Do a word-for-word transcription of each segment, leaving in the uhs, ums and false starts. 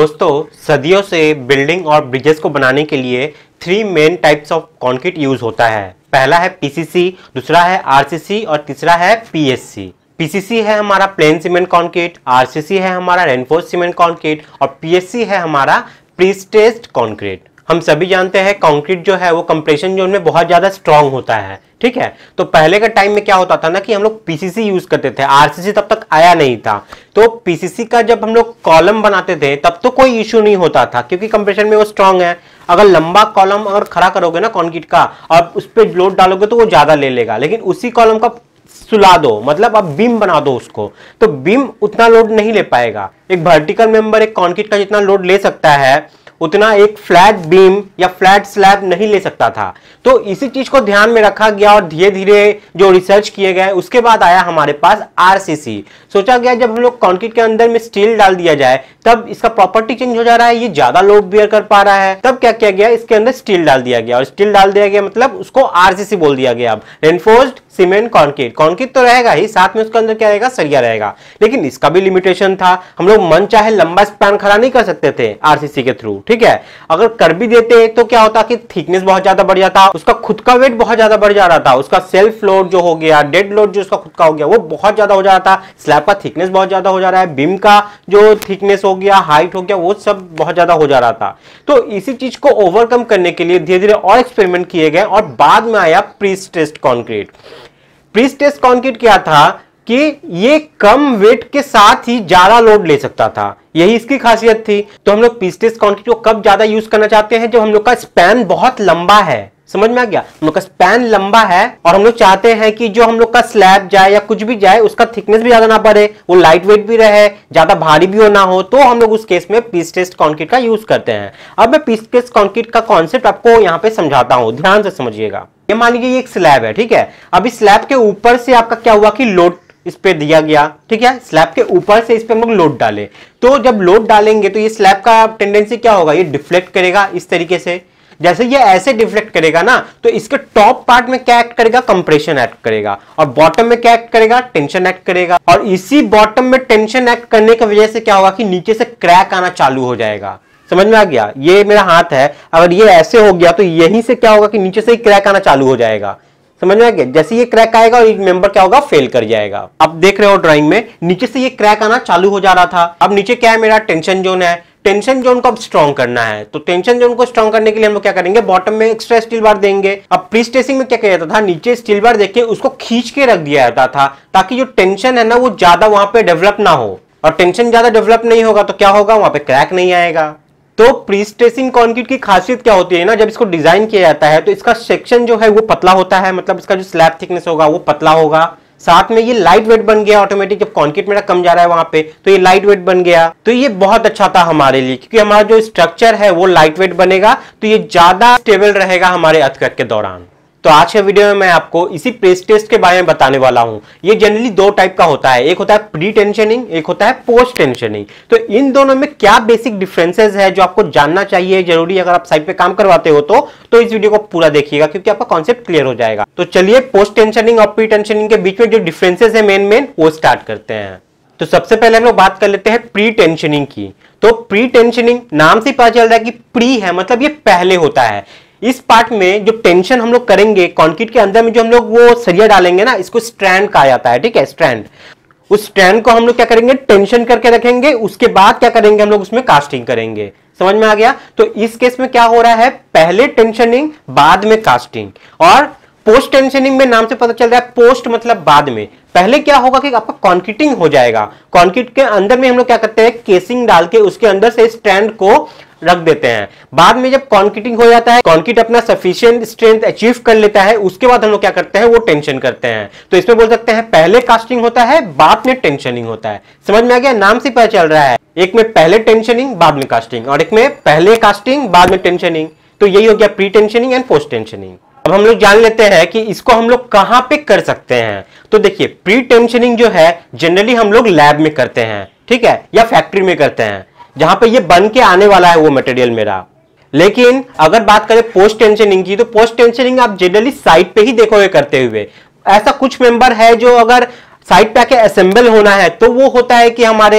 दोस्तों सदियों से बिल्डिंग और ब्रिजेस को बनाने के लिए three main types of concrete use होता है। पहला है पीसीसी, दूसरा है आरसीसी और तीसरा है पीएससी। पीसीसी है हमारा प्लेन सीमेंट कंक्रीट, आरसीसी है हमारा रेनफोर्स सीमेंट कंक्रीट और पीएससी है हमारा प्रीस्ट्रेस्ड कंक्रीट। हम सभी जानते हैं कंक्रीट जो है वो कंप्रेशन जोन में बहुत ज्यादा स्ट्रांग होता है, ठीक है। तो पहले के टाइम में क्या होता था ना कि हम लोग पीसीसी यूज करते थे, आरसीसी तब तक आया नहीं था। तो पीसीसी का जब हम लोग कॉलम बनाते थे तब तो कोई इश्यू नहीं होता था क्योंकि कंप्रेशन में वो स्ट्रांग है। अगर लंबा कॉलम अगर खड़ा करोगे ना कंक्रीट का और उस पर लोड डालोगे तो वो ज्यादा ले लेगा, लेकिन उसी कॉलम का सुला दो, मतलब अब बीम बना दो उसको, तो बीम उतना लोड नहीं ले पाएगा। एक वर्टिकल मेंबर एक कंक्रीट का जितना लोड ले सकता है उतना एक फ्लैट बीम या फ्लैट स्लैब नहीं ले सकता था। तो इसी चीज को ध्यान में रखा गया और धीरे धीरे जो रिसर्च किए गए उसके बाद आया हमारे पास आरसीसी। सोचा गया जब हम लोग कंक्रीट के अंदर में स्टील डाल दिया जाए तब इसका प्रॉपर्टी चेंज हो जा रहा है, ये ज्यादा लोड बियर कर पा रहा है, तब क्या किया गया इसके अंदर स्टील डाल दिया गया और स्टील डाल दिया गया मतलब उसको आरसीसी बोल दिया गया। अब रेनफोर्स्ड सीमेंट कंक्रीट, कंक्रीट तो रहेगा ही, साथ में उसके अंदर क्या रहेगा, सरिया रहेगा, लेकिन इसका भी लिमिटेशन था। हम लोग मन चाहे लंबा स्पैन खड़ा नहीं कर सकते थे आरसीसी के थ्रू, ठीक है। अगर कर भी देते तो क्या होता कि थिकनेस बहुत ज्यादा बढ़ जाता, उसका खुद का वेट बहुत ज्यादा बढ़ जा रहा था, उसका सेल्फ लोड जो हो गया, डेड लोड जो उसका खुद का हो गया वो बहुत ज्यादा हो जा रहा था, स्लैब का थिकनेस बहुत ज्यादा हो जा रहा है, बीम का जो थिकनेस हो गया, हाइट हो गया, वो सब बहुत ज्यादा हो जा रहा था। तो इसी चीज को ओवरकम करने के लिए धीरे धीरे और एक्सपेरिमेंट किए गए और बाद में आया प्रीस्ट्रेस्ड कंक्रीट। प्रीस्ट्रेस्ड कंक्रीट क्या था कि ये कम वेट के साथ ही ज्यादा लोड ले सकता था, यही इसकी खासियत थी। तो हम लोग प्रीस्ट्रेस्ड कंक्रीट को कब ज्यादा यूज करना चाहते हैं, जब हम लोग का स्पैन बहुत लंबा है। समझ में आ गया, हम लोग का स्पैन लंबा है और हम लोग चाहते हैं कि जो हम लोग का स्लैब जाए या कुछ भी जाए उसका थिकनेस भी ज्यादा ना बढ़े, वो लाइट वेट भी रहे, ज्यादा भारी भी हो ना हो, तो हम लोग उस केस में प्रीस्ट्रेस्ड कंक्रीट का यूज करते हैं। अब मैं प्रीस्ट्रेस्ड कंक्रीट का कॉन्सेप्ट आपको यहाँ पे समझाता हूँ, ध्यान से समझिएगा। ये मान लीजिए ये एक स्लैब है, ठीक है। अब इस स्लैब के ऊपर से आपका क्या हुआ कि लोड इस पे दिया गया, ठीक है। स्लैब के ऊपर से इस पे हम लोग लोड डाले, तो जब लोड डालेंगे तो ये स्लैब का टेंडेंसी क्या होगा, ये डिफ्लेक्ट करेगा इस तरीके से। जैसे ये ऐसे डिफ्लेक्ट करेगा ना तो इसके टॉप पार्ट में क्या एक्ट करेगा, कंप्रेशन एक्ट करेगा, और बॉटम में क्या एक्ट करेगा, टेंशन एक्ट करेगा। और इसी बॉटम में टेंशन एक्ट करने की वजह से क्या होगा कि नीचे से क्रैक आना चालू हो जाएगा। समझ में आ गया, ये मेरा हाथ है, अगर ये ऐसे हो गया तो यहीं से क्या होगा कि नीचे से ही क्रैक आना चालू हो जाएगा। समझ में आ गया, जैसे ये क्रैक आएगा और एक मेंबर क्या होगा, फेल कर जाएगा। आप देख रहे हो ड्राइंग में नीचे से ये क्रैक आना चालू हो जा रहा था। अब नीचे क्या है, मेरा टेंशन जोन है, टेंशन जोन को अब स्ट्रॉन्ग करना है। तो टेंशन जोन को स्ट्रॉन्ग करने के लिए हम लोग क्या करेंगे, बॉटम में एक्स्ट्रा स्टील बार देंगे। अब प्रीस्ट्रेसिंग में क्या किया जाता था, नीचे स्टील बार देके उसको खींच के रख दिया जाता था ताकि जो टेंशन है ना वो ज्यादा वहां पे डेवलप ना हो, और टेंशन ज्यादा डेवलप नहीं होगा तो क्या होगा, वहां पे क्रैक नहीं आएगा। तो प्रीस्ट्रेसिंग कंक्रीट की खासियत क्या होती है ना, जब इसको डिजाइन किया जाता है तो इसका सेक्शन जो है वो पतला होता है, मतलब इसका जो स्लैब थिकनेस होगा वो पतला होगा, साथ में ये लाइट वेट बन गया ऑटोमेटिक। जब कंक्रीट मेरा कम जा रहा है वहां पे तो ये लाइट वेट बन गया, तो ये बहुत अच्छा था हमारे लिए क्योंकि हमारा जो स्ट्रक्चर है वो लाइट वेट बनेगा, तो ये ज्यादा स्टेबल रहेगा हमारे अर्थक्वेक के दौरान। तो आज के वीडियो में मैं आपको इसी प्रीस्ट्रेस्ड के बारे में बताने वाला हूं। ये जनरली दो टाइप का होता है, एक होता है प्री टेंशनिंग, एक होता है पोस्ट टेंशनिंग। तो इन दोनों में क्या बेसिक डिफरेंसेस है जो आपको जानना चाहिए, जरूरी अगर आप साइट पे काम करवाते हो तो तो इस वीडियो को पूरा देखिएगा क्योंकि आपका कॉन्सेप्ट क्लियर हो जाएगा। तो चलिए पोस्ट टेंशनिंग और प्री टेंशनिंग के बीच में जो डिफरेंसेस है मेन मेन वो स्टार्ट करते हैं। तो सबसे पहले हम लोग बात कर लेते हैं प्री टेंशनिंग की। तो प्री टेंशनिंग नाम से पता चल रहा है कि प्री है मतलब ये पहले होता है। इस पार्ट में जो टेंशन हम लोग करेंगे कंक्रीट के अंदर में, जो हम लोग वो सरिया डालेंगे ना, इसको स्ट्रैंड कहा जाता है, ठीक है, स्ट्रैंड। उस स्ट्रैंड को हम लोग क्या करेंगे, टेंशन करके रखेंगे, उसके बाद क्या करेंगे हम लोग उसमें कास्टिंग करेंगे। समझ में आ गया। तो इस केस में क्या हो रहा है, पहले टेंशनिंग बाद में कास्टिंग। और पोस्ट टेंशनिंग में नाम से पता चल रहा है पोस्ट मतलब बाद में। पहले क्या होगा कि आपका कंक्रीटिंग हो जाएगा, कंक्रीट के अंदर में हम लोग क्या करते हैं, केसिंग डाल के उसके अंदर से स्ट्रैंड को रख देते हैं। बाद में जब कंक्रीटिंग हो जाता है, कंक्रीट अपना सफिशिएंट स्ट्रेंथ अचीव कर लेता है, उसके बाद हम लोग क्या करते हैं, वो टेंशन करते हैं। तो इसमें बोल सकते हैं पहले कास्टिंग होता है, बाद में टेंशनिंग होता है। समझ में आ गया, नाम से पता चल रहा है, एक में पहले टेंशनिंग बाद में कास्टिंग और एक में पहले कास्टिंग बाद में टेंशनिंग। तो यही हो गया pre tensioning and post tensioning. अब हम लोग जान लेते हैं कि इसको हम लोग कहां पे कर सकते हैं। तो देखिए प्री टेंशनिंग जो है जनरली हम लोग लैब में करते हैं, ठीक है, या फैक्ट्री में करते हैं जहां पे ये बन के आने वाला है वो मटेरियल मेरा। लेकिन अगर बात करें पोस्ट टेंशनिंग की, तो पोस्ट टेंशनिंग आप जनरली साइट पे ही देखोगे करते हुए। ऐसा कुछ मेंबर है जो अगर साइट पे आके असेंबल होना है तो वो होता है कि हमारे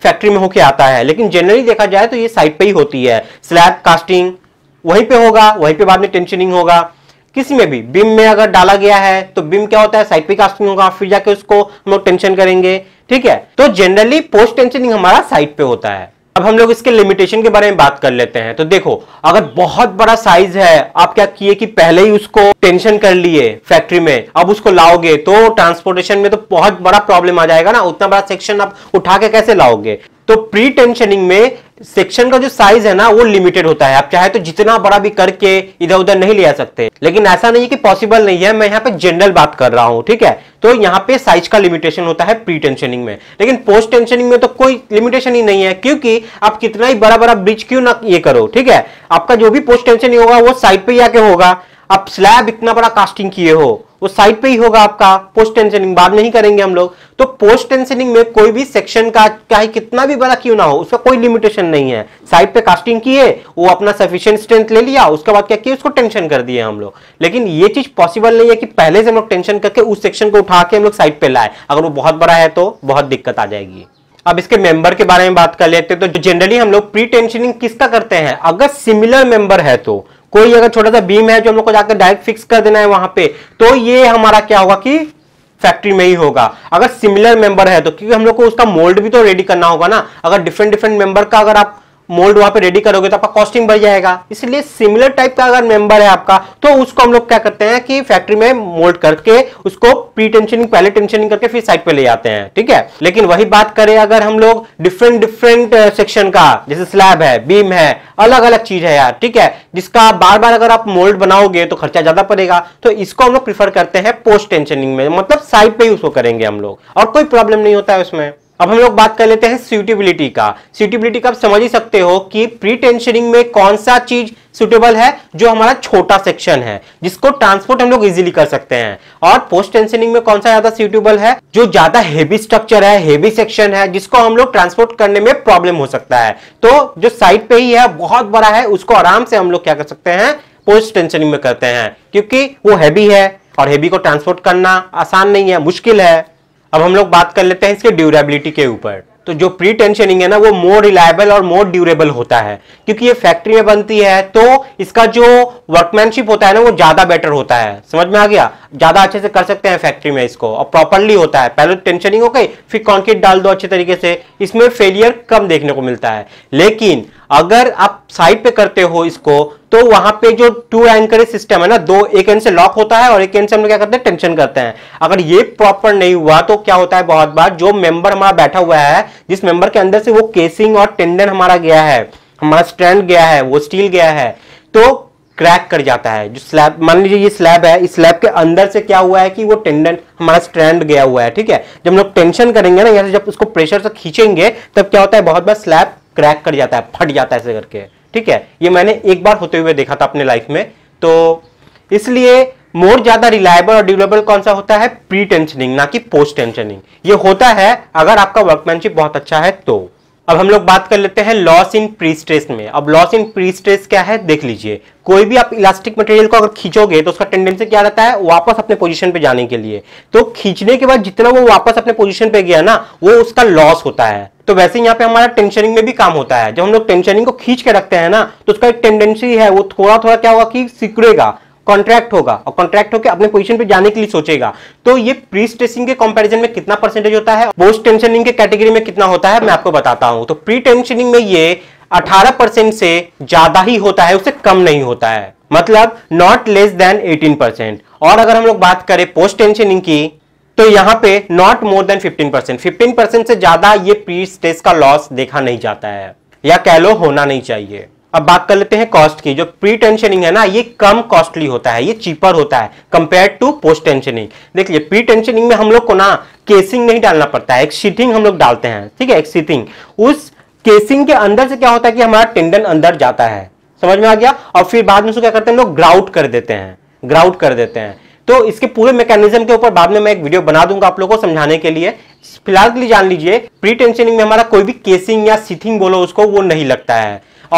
फैक्ट्री में होके आता है, लेकिन जनरली देखा जाए तो ये साइड पे ही होती है। स्लैब कास्टिंग वहीं पे होगा, वहीं पे बाद में टेंशनिंग होगा। किसी में भी बीम में अगर डाला गया है तो बीम क्या होता है, साइड पे कास्टिंग होगा, फिर जाके उसको हम लोग टेंशन करेंगे, ठीक है। तो जनरली पोस्ट टेंशनिंग हमारा साइड पे होता है। अब हम लोग इसके लिमिटेशन के बारे में बात कर लेते हैं। तो देखो, अगर बहुत बड़ा साइज है, आप क्या किए कि पहले ही उसको टेंशन कर लिए फैक्ट्री में, अब उसको लाओगे तो ट्रांसपोर्टेशन में तो बहुत बड़ा प्रॉब्लम आ जाएगा ना, उतना बड़ा सेक्शन आप उठा के कैसे लाओगे। तो प्री टेंशनिंग में सेक्शन का जो साइज है ना वो लिमिटेड होता है। आप चाहे तो जितना बड़ा भी करके इधर उधर नहीं ले आ सकते, लेकिन ऐसा नहीं कि पॉसिबल नहीं है, मैं यहाँ पे जनरल बात कर रहा हूं, ठीक है। तो यहाँ पे साइज का लिमिटेशन होता है प्री टेंशनिंग में, लेकिन पोस्ट टेंशनिंग में तो कोई लिमिटेशन ही नहीं है, क्योंकि आप कितना ही बड़ा बड़ा ब्रिज क्यों ना ये करो, ठीक है, आपका जो भी पोस्ट टेंशनिंग होगा वो साइड पे ही आके होगा। आप स्लैब इतना बड़ा कास्टिंग किए हो वो साइड पे ही होगा आपका, पोस्ट टेंशनिंग बाद में ही करेंगे हम लोग। तो पोस्ट टेंशनिंग में कोई भी सेक्शन का चाहे कितना भी बड़ा क्यों ना हो उसका कोई लिमिटेशन नहीं है। साइड पे कास्टिंग किए, वो अपना सफिशिएंट स्ट्रेंथ ले लिया, उसके बाद क्या किया, उसको टेंशन कर दिए हम लोग। लेकिन ये चीज पॉसिबल नहीं है कि पहले से हम लोग टेंशन करके उस सेक्शन को उठा के हम लोग साइड पे लाए, अगर वो बहुत बड़ा है तो बहुत दिक्कत आ जाएगी। अब इसके मेंबर के बारे में बात कर लेते हैं। तो जनरली हम लोग प्री टेंशनिंग किसका करते हैं, अगर सिमिलर मेंबर है तो, कोई अगर छोटा सा बीम है जो हम लोग को जाकर डायरेक्ट फिक्स कर देना है वहां पे, तो ये हमारा क्या होगा कि फैक्ट्री में ही होगा। अगर सिमिलर मेंबर है तो, क्योंकि हम लोग को उसका मोल्ड भी तो रेडी करना होगा ना, अगर डिफरेंट डिफरेंट मेंबर का अगर आप मोल्ड वहां पे रेडी करोगे तो आपका कॉस्टिंग बढ़ जाएगा। इसलिए सिमिलर टाइप का अगर मेंबर है आपका तो उसको हम लोग क्या करते हैं कि फैक्ट्री में मोल्ड करके उसको प्री टेंशनिंग पहले टेंशनिंग करके फिर साइड पे ले आते हैं, ठीक है। लेकिन वही बात करें अगर हम लोग डिफरेंट डिफरेंट सेक्शन का, जैसे स्लैब है, बीम है, अलग अलग चीज है यार, ठीक है, जिसका बार बार अगर आप मोल्ड बनाओगे तो खर्चा ज्यादा पड़ेगा, तो इसको हम लोग प्रीफर करते हैं पोस्ट टेंशनिंग में, मतलब साइड पे ही उसको करेंगे हम लोग, और कोई प्रॉब्लम नहीं होता है उसमें। अब हम लोग बात कर लेते हैं सूटेबिलिटी का। सूटेबिलिटी का आप समझ ही सकते हो कि प्री टेंशनिंग में कौन सा चीज सुटेबल है, जो हमारा छोटा सेक्शन है जिसको ट्रांसपोर्ट हम लोग इजीली कर सकते हैं, और पोस्ट टेंशनिंग में कौन सा ज्यादा सूटेबल है, जो ज्यादा हेवी स्ट्रक्चर है, हेवी सेक्शन है, जिसको हम लोग ट्रांसपोर्ट करने में प्रॉब्लम हो सकता है। तो जो साइड पे ही है, बहुत बड़ा है, उसको आराम से हम लोग क्या कर सकते हैं, पोस्ट टेंशनिंग में करते हैं, क्योंकि वो हैवी है और हैवी को ट्रांसपोर्ट करना आसान नहीं है, मुश्किल है। अब हम लोग बात कर लेते हैं इसके ड्यूरेबिलिटी के ऊपर। तो जो प्री टेंशनिंग है ना वो मोर रिलायबल और मोर ड्यूरेबल होता है, क्योंकि ये फैक्ट्री में बनती है तो इसका जो वर्कमैनशिप होता है ना वो ज्यादा बेटर होता है। समझ में आ गया, ज्यादा अच्छे से कर सकते हैं फैक्ट्री में इसको, और प्रॉपरली होता है। पहले टेंशनिंग हो गई, फिर कॉन्क्रीट डाल दो अच्छे तरीके से, इसमें फेलियर कम देखने को मिलता है। लेकिन अगर आप साइड पे करते हो इसको, तो वहां पे जो टू एंकरेज सिस्टम है ना, दो एक एंड से लॉक होता है और एक एंड से हम लोग क्या करते हैं, टेंशन करते हैं। अगर ये प्रॉपर नहीं हुआ तो क्या होता है, बहुत बार जो मेंबर हमारा बैठा हुआ है, जिस मेंबर के अंदर से वो केसिंग और टेंडन हमारा गया है, हमारा स्ट्रैंड गया है, वो स्टील गया है, तो क्रैक कर जाता है। जो स्लैब, मान लीजिए ये स्लैब है, इस स्लैब के अंदर से क्या हुआ है कि वो टेंडन हमारा स्ट्रैंड गया हुआ है, ठीक है। जब हम लोग टेंशन करेंगे ना, यहाँ से जब उसको प्रेशर से खींचेंगे तब क्या होता है, बहुत बार स्लैब क्रैक कर जाता है, फट जाता है ऐसे करके, ठीक है। ये मैंने एक बार होते हुए देखा था अपने लाइफ में। तो इसलिए मोर ज्यादा रिलायबल और ड्यूरेबल कौन सा होता है, प्री टेंशनिंग, ना कि पोस्ट टेंशनिंग। ये होता है अगर आपका वर्कमैनशिप बहुत अच्छा है तो। अब हम लोग बात कर लेते हैं लॉस इन प्री स्ट्रेस में। अब लॉस इन प्री स्ट्रेस क्या है, देख लीजिए। कोई भी आप इलास्टिक मटेरियल को अगर खींचोगे तो उसका टेंडेंसी क्या रहता है, वापस अपने पोजीशन पे जाने के लिए। तो खींचने के बाद जितना वो वापस अपने पोजीशन पे गया ना, वो उसका लॉस होता है। तो वैसे यहाँ पे हमारा टेंशनिंग में भी काम होता है। जब हम लोग टेंशनिंग को खींच के रखते हैं ना, तो उसका एक टेंडेंसी है, वो थोड़ा थोड़ा क्या होगा कि सिकुड़ेगा, कॉन्ट्रैक्ट होगा, और कॉन्ट्रैक्ट होकर अपने पोजीशन पे जाने के लिए सोचेगा। तो ये प्री स्ट्रेसिंग के कंपैरिजन में कितना परसेंटेज होता है, पोस्ट टेंशनिंग के कैटेगरी में कितना होता है, मैं आपको बताता हूं। तो प्री टेंशनिंग में ये अठारह परसेंट से ज्यादा ही होता है, उससे कम नहीं होता है, मतलब नॉट लेस देन अठारह परसेंट। और अगर हम लोग बात करें पोस्ट टेंशनिंग की, तो यहां पे not more than fifteen percent, fifteen percent से ज्यादा ये प्री स्ट्रेस का लॉस देखा नहीं जाता है, या कह लो होना नहीं चाहिए। अब बात कर लेते हैं कॉस्ट की। जो प्री टेंशनिंग है ना, ये कम कॉस्टली होता है, ये चीपर होता है कंपेयर टू पोस्ट टेंशनिंग। देखिए प्री टेंशनिंग में हम लोग को ना केसिंग नहीं डालना पड़ता है, एक शीथिंग हम लोग डालते हैं, ठीक है, एक शीथिंग। उस केसिंग के अंदर से क्या होता है कि हमारा टेंडन अंदर जाता है, समझ में आ गया। और फिर बाद में उसको क्या करते हैं हम लोग, ग्राउट कर देते हैं, ग्राउट कर देते हैं। तो इसके पूरे मैकेनिज्म के ऊपर बाद में मैं एक वीडियो बना दूंगा आप लोगों को समझाने के लिए। फिलहाल के लिए जान लीजिए, प्री टेंशनिंग में हमारा कोई भी केसिंग या शीथिंग बोलो उसको, वो नहीं लगता है। और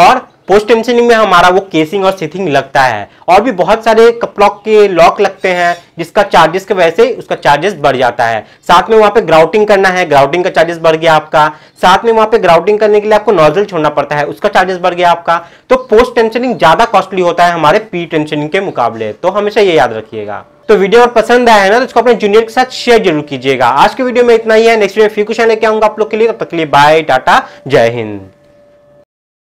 पोस्ट टेंशनिंग में हमारा वो केसिंग और सीथिंग लगता है, और भी बहुत सारे कपलॉक के लॉक लगते हैं जिसका चार्जेस की वजह से उसका चार्जेस बढ़ जाता है। साथ में वहां पे ग्राउटिंग करना है, ग्राउटिंग का चार्जेस बढ़ गया आपका। साथ में वहां पे ग्राउटिंग करने के लिए आपको नोजल छोड़ना पड़ता है, उसका चार्जेस बढ़ गया आपका। तो पोस्ट टेंशनिंग ज्यादा कॉस्टली होता है हमारे प्री टेंशनिंग के मुकाबले, तो हमेशा ये याद रखिएगा। तो वीडियो और पसंद आया है ना, तो इसको अपने जूनियर के साथ शेयर जरूर कीजिएगा। आज के वीडियो में इतना ही है, नेक्स्ट वीडियो में फिर कुछ लेके आऊंगा आप लोग के लिए। तब तक के लिए बाय, टाटा, जय हिंद।